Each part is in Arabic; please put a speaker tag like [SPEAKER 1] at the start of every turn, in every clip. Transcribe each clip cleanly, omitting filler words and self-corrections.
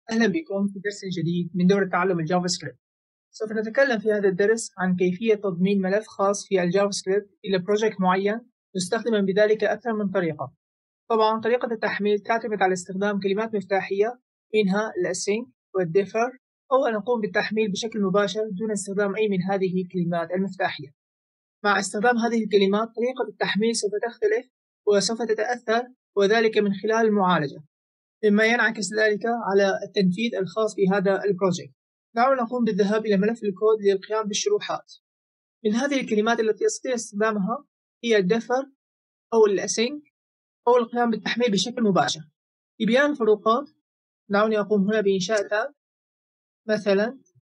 [SPEAKER 1] أهلا بكم في درس جديد من دورة تعلم الجافا سكريبت. سوف نتكلم في هذا الدرس عن كيفية تضمين ملف خاص في الجافا سكريبت إلى بروجكت معين مستخدما بذلك أكثر من طريقة. طبعا طريقة التحميل تعتمد على استخدام كلمات مفتاحية منها الاسync والديفر، أو أن نقوم بالتحميل بشكل مباشر دون استخدام أي من هذه الكلمات المفتاحية. مع استخدام هذه الكلمات طريقة التحميل سوف تختلف وسوف تتأثر، وذلك من خلال المعالجة، مما ينعكس ذلك على التنفيذ الخاص بهذا البروجكت. دعونا نقوم بالذهاب إلى ملف الكود للقيام بالشروحات. من هذه الكلمات التي يستطيع استخدامها هي الدفر أو الاسync أو القيام بالتحميل بشكل مباشر. لبيان الفروقات دعوني أقوم هنا بإنشاء تاب مثلا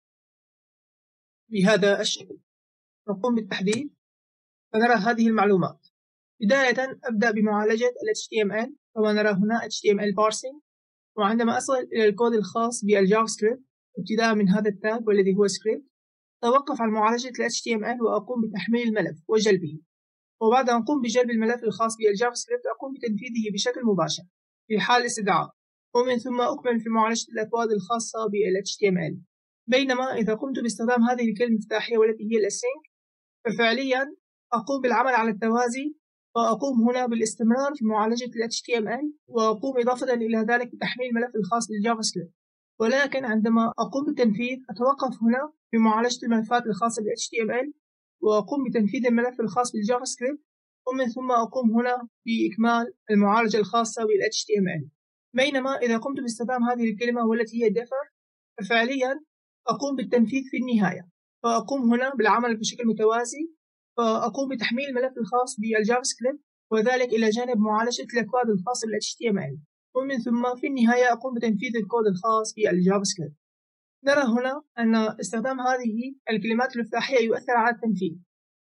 [SPEAKER 1] بهذا الشكل، نقوم بالتحديد فنرى هذه المعلومات. بداية أبدأ بمعالجة ال HTML، كما نرى هنا HTML parsing، وعندما أصل إلى الكود الخاص بالجافا سكريبت ابتداء من هذا التاج والذي هو سكريبت، أتوقف عن معالجة ال HTML وأقوم بتحميل الملف وجلبه، وبعد أن أقوم بجلب الملف الخاص بالجافا سكريبت أقوم بتنفيذه بشكل مباشر في حال الاستدعاء، ومن ثم أكمل في معالجة الأكواد الخاصة بال HTML. بينما إذا قمت باستخدام هذه الكلمة المفتاحية والتي هي الاسync، ففعليا أقوم بالعمل على التوازي، وأقوم هنا بالاستمرار في معالجة ال HTML، وأقوم إضافة إلى ذلك بتحميل الملف الخاص بالجافا سكريبت. ولكن عندما أقوم بالتنفيذ أتوقف هنا بمعالجة الملفات الخاصة بال HTML، وأقوم بتنفيذ الملف الخاص بالجافا سكريبت، ومن ثم أقوم هنا بإكمال المعالجة الخاصة بال HTML. بينما إذا قمت باستخدام هذه الكلمة والتي هي ديفر، ففعليا أقوم بالتنفيذ في النهاية، فأقوم هنا بالعمل بشكل متوازي، فأقوم بتحميل الملف الخاص بالجافا سكريبت وذلك إلى جانب معالجة الأكواد الخاصة بال HTML، ومن ثم في النهاية أقوم بتنفيذ الكود الخاص بالجافا سكريبت. نرى هنا أن استخدام هذه الكلمات المفتاحية يؤثر على التنفيذ،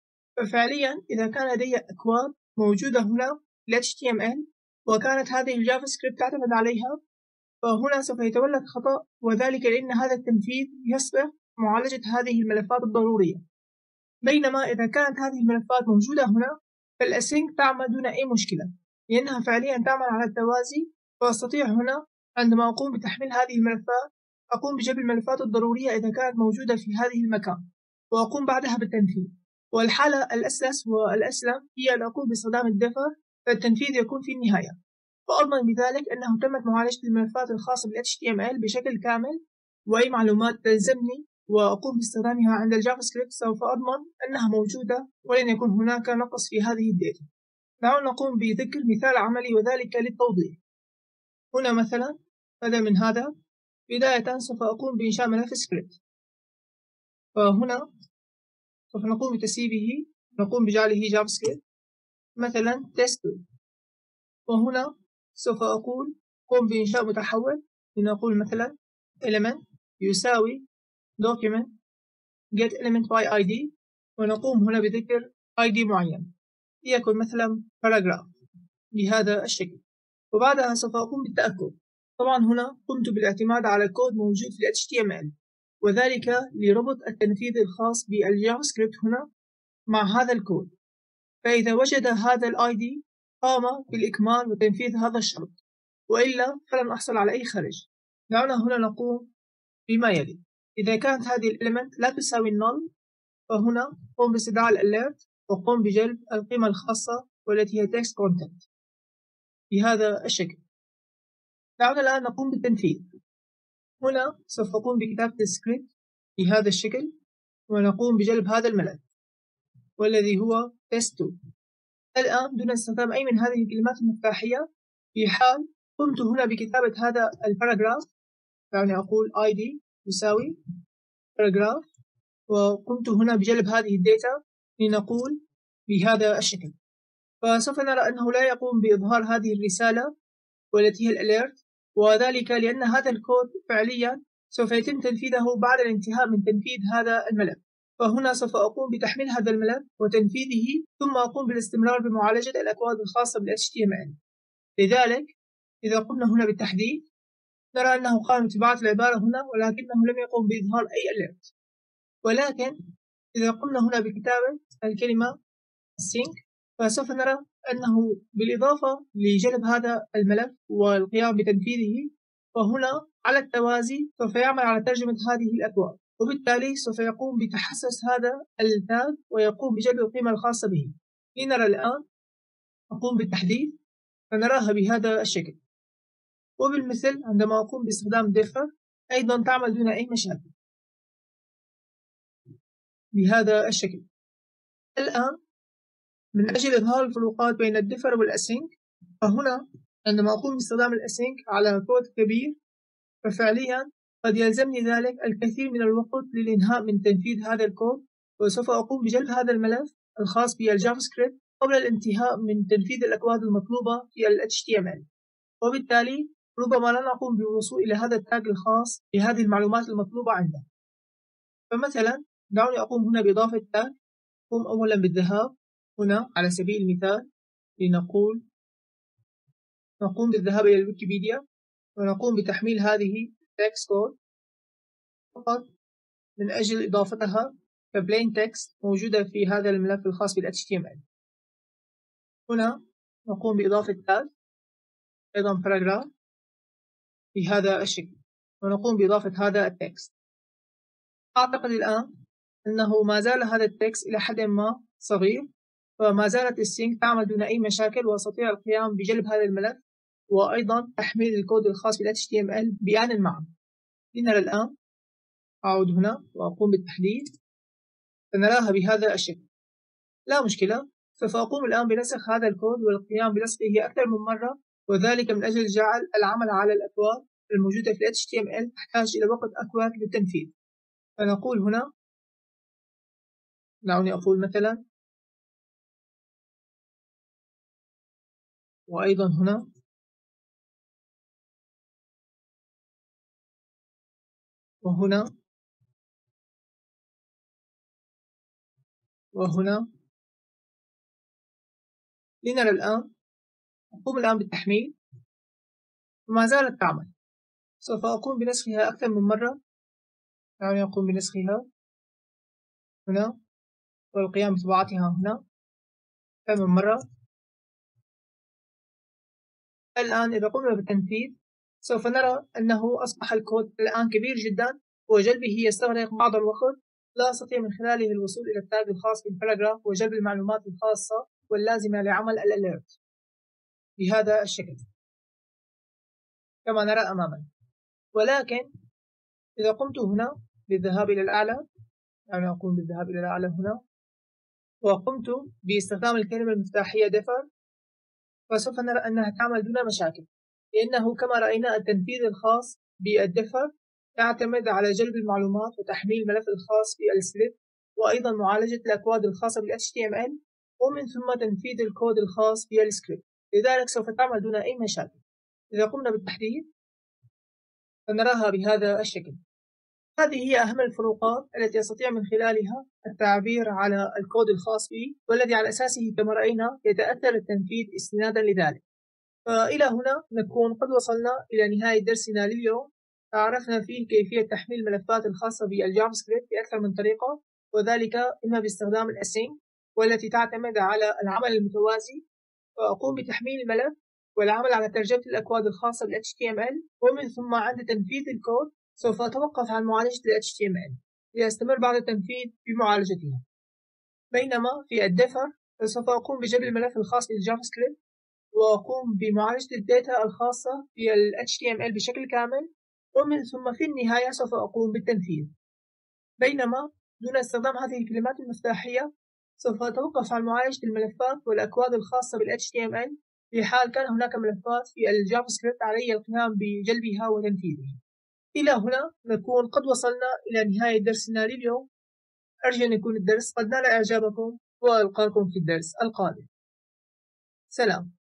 [SPEAKER 1] ففعليا إذا كان لدي أكواد موجودة هنا في HTML وكانت هذه الجافا سكريبت تعتمد عليها، فهنا سوف يتولد خطأ، وذلك لأن هذا التنفيذ يسبق معالجة هذه الملفات الضرورية. بينما إذا كانت هذه الملفات موجودة هنا فالاسync تعمل دون أي مشكلة، لأنها فعليا تعمل على التوازي، فأستطيع هنا عندما أقوم بتحميل هذه الملفات أقوم بجلب الملفات الضرورية إذا كانت موجودة في هذه المكان، وأقوم بعدها بالتنفيذ. والحالة الأسلس والأسلم هي أن أقوم باستخدام الدفر، فالتنفيذ يكون في النهاية، وأضمن بذلك أنه تمت معالجة الملفات الخاصة بال HTML بشكل كامل، وأي معلومات تلزمني وأقوم باستخدامها عند الجافا سكريبت سوف أضمن أنها موجودة ولن يكون هناك نقص في هذه الداتا. دعونا نقوم بذكر مثال عملي وذلك للتوضيح. هنا مثلا بدل من هذا بداية سوف أقوم بإنشاء ملف سكريبت، فهنا سوف نقوم بتسييفه، نقوم بجعله جافا سكريبت مثلا test2، وهنا سوف أقول قم بإنشاء متحول، لنقول مثلا element يساوي document get element by id، ونقوم هنا بذكر id معين يكون مثلا paragraph بهذا الشكل، وبعدها سوف أقوم بالتأكد. طبعا هنا قمت بالاعتماد على كود موجود في HTML، وذلك لربط التنفيذ الخاص بالجافا سكريبت هنا مع هذا الكود، فإذا وجد هذا ID قام بالإكمال وتنفيذ هذا الشرط، وإلا فلن أحصل على أي خارج. دعونا هنا نقوم بما يلي. إذا كانت هذه الإليمنت لا تساوي null، فهنا قم باستدعاء الأليرت وقم بجلب القيمة الخاصة والتي هي text content بهذا الشكل. دعونا الآن نقوم بالتنفيذ. هنا سوف أقوم بكتابة السكريبت بهذا الشكل، ونقوم بجلب هذا الملف والذي هو test2 الآن دون استخدام أي من هذه الكلمات المفتاحية. في حال قمت هنا بكتابة هذا الباراجراف، يعني أقول ID يساوي باراجراف، وقمت هنا بجلب هذه الداتا لنقول بهذا الشكل، فسوف نرى أنه لا يقوم بإظهار هذه الرسالة والتي هي الأليرت، وذلك لأن هذا الكود فعليا سوف يتم تنفيذه بعد الانتهاء من تنفيذ هذا الملف. فهنا سوف أقوم بتحميل هذا الملف وتنفيذه، ثم أقوم بالاستمرار بمعالجة الأكواد الخاصة بال HTML. لذلك إذا قمنا هنا بالتحديد نرى أنه قام بطباعة العبارة هنا، ولكنه لم يقم بإظهار أي alert. ولكن إذا قمنا هنا بكتابة الكلمة sync، فسوف نرى أنه بالإضافة لجلب هذا الملف والقيام بتنفيذه، وهنا على التوازي سوف يعمل على ترجمة هذه الأكواد، وبالتالي سوف يقوم بتحسس هذا التاج ويقوم بجلب القيمة الخاصة به. لنرى الآن أقوم بالتحديث فنراها بهذا الشكل، وبالمثل عندما أقوم باستخدام differ أيضا تعمل دون أي مشاكل بهذا الشكل. الآن من أجل إظهار الفروقات بين الديفر والأسينك، فهنا عندما أقوم باستخدام الأسينك على كود كبير ففعليا قد يلزمني ذلك الكثير من الوقت للإنهاء من تنفيذ هذا الكود، وسوف أقوم بجلب هذا الملف الخاص بالجافا سكريبت قبل الانتهاء من تنفيذ الأكواد المطلوبة في ال HTML، وبالتالي ربما لا نقوم بالوصول إلى هذا التاج الخاص بهذه المعلومات المطلوبة عنده. فمثلا دعوني أقوم هنا بإضافة تاج. أقوم أولا بالذهاب هنا على سبيل المثال نقوم بالذهاب إلى الويكيبيديا ونقوم بتحميل هذه text code فقط من أجل إضافتها كبلين تكست موجودة في هذا الملف الخاص بال HTML. هنا نقوم بإضافة تاج أيضا paragraph بهذا الشكل، ونقوم بإضافة هذا التكست. أعتقد الآن أنه ما زال هذا التكست إلى حد ما صغير، فما زالت السينك تعمل دون أي مشاكل، وأستطيع القيام بجلب هذا الملف وأيضا تحميل الكود الخاص بال HTML بآن معا. لنرى الآن أعود هنا وأقوم بالتحديث فنراها بهذا الشكل. لا مشكلة، سوف أقوم الآن بنسخ هذا الكود والقيام بنسخه أكثر من مرة، وذلك من أجل جعل العمل على الأكواد الموجودة في HTML تحتاج إلى وقت أكبر للتنفيذ. فنقول هنا دعوني أقول مثلا، وأيضا هنا وهنا وهنا. لنرى الآن أقوم الآن بالتحميل وما زالت تعمل. سوف أقوم بنسخها أكثر من مرة، دعوني أقوم بنسخها هنا والقيام بطباعتها هنا أكثر من مرة. الآن إذا قمنا بالتنفيذ سوف نرى أنه أصبح الكود الآن كبير جدا، وجلبه يستغرق بعض الوقت، لا أستطيع من خلاله الوصول إلى التاج الخاص بالباراجراف وجلب المعلومات الخاصة واللازمة لعمل الأليرت بهذا الشكل كما نرى أمامنا. ولكن إذا قمت هنا بالذهاب إلى الأعلى، يعني أقوم بالذهاب إلى الأعلى هنا وقمت باستخدام الكلمة المفتاحية differ، فسوف نرى أنها تعمل دون مشاكل، لأنه كما رأينا التنفيذ الخاص بالديفر يعتمد على جلب المعلومات وتحميل الملف الخاص بالسكريبت وأيضا معالجة الأكواد الخاصة بال HTML ومن ثم تنفيذ الكود الخاص بالسكريبت، لذلك سوف تعمل دون أي مشاكل. إذا قمنا بالتحديث فنراها بهذا الشكل. هذه هي أهم الفروقات التي يستطيع من خلالها التعبير على الكود الخاص به، والذي على أساسه كما رأينا يتأثر التنفيذ استنادا لذلك. فإلى هنا نكون قد وصلنا إلى نهاية درسنا لليوم. عرفنا فيه كيفية تحميل الملفات الخاصة بالجافا سكريبت بأكثر من طريقة، وذلك إما باستخدام الأسينك والتي تعتمد على العمل المتوازي، فأقوم بتحميل الملف والعمل على ترجمة الأكواد الخاصة بال HTML، ومن ثم عند تنفيذ الكود سوف أتوقف عن معالجة ال HTML ليستمر بعد التنفيذ بمعالجتها. بينما في الديفر سوف أقوم بجلب الملف الخاص بالجافا سكريبت وأقوم بمعالجة الداتا الخاصة بال HTML بشكل كامل، ومن ثم في النهاية سوف أقوم بالتنفيذ. بينما دون استخدام هذه الكلمات المفتاحية سوف أتوقف عن معالجة الملفات والأكواد الخاصة بال HTML في حال كان هناك ملفات في الجافا سكريبت علي القيام بجلبها وتنفيذها. إلى هنا نكون قد وصلنا إلى نهاية درسنا لليوم. أرجو أن يكون الدرس قد نال إعجابكم، وألقاكم في الدرس القادم. سلام.